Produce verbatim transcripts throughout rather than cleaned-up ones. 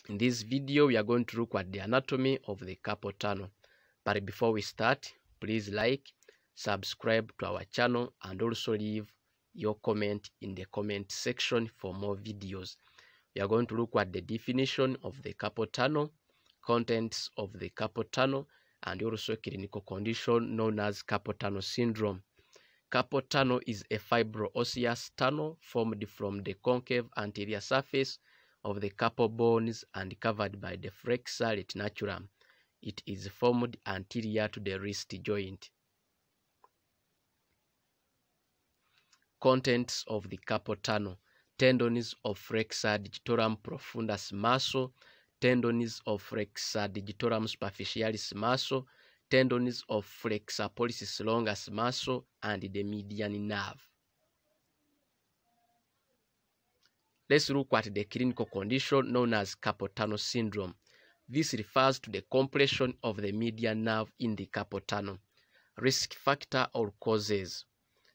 In this video, we are going to look at the anatomy of the carpal tunnel. But before we start, please like, subscribe to our channel, and also leave your comment in the comment section for more videos. We are going to look at the definition of the carpal tunnel, contents of the carpal tunnel, and also clinical condition known as carpal tunnel syndrome. Carpal tunnel is a fibro-osseous tunnel formed from the concave anterior surface of the carpal bones and covered by the flexor retinaculum. It is formed anterior to the wrist joint. Contents of the carpal tunnel: tendons of flexor digitorum profundus muscle, tendons of flexor digitorum superficialis muscle, tendons of flexor pollicis longus muscle, and the median nerve. Let's look at the clinical condition known as carpal tunnel syndrome. This refers to the compression of the median nerve in the carpal tunnel. Risk factor or causes: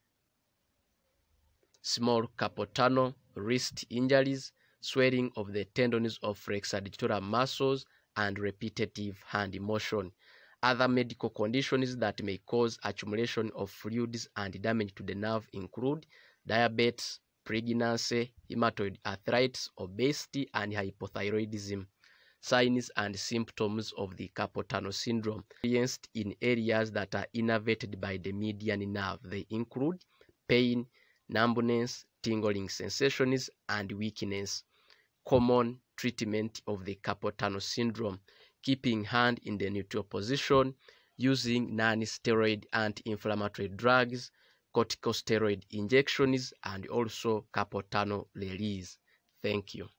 small carpal tunnel, wrist injuries, swelling of the tendons of flexor digitorum muscles, and repetitive hand motion. Other medical conditions that may cause accumulation of fluids and damage to the nerve include diabetes, pregnancy, rheumatoid arthritis, obesity, and hypothyroidism. Signs and symptoms of the carpal tunnel syndrome experienced in areas that are innervated by the median nerve. They include pain, numbness, tingling sensations, and weakness. Common treatment of the carpal tunnel syndrome: keeping hand in the neutral position, using non-steroid anti-inflammatory drugs, corticosteroid injections, and also carpal tunnel release. Thank you.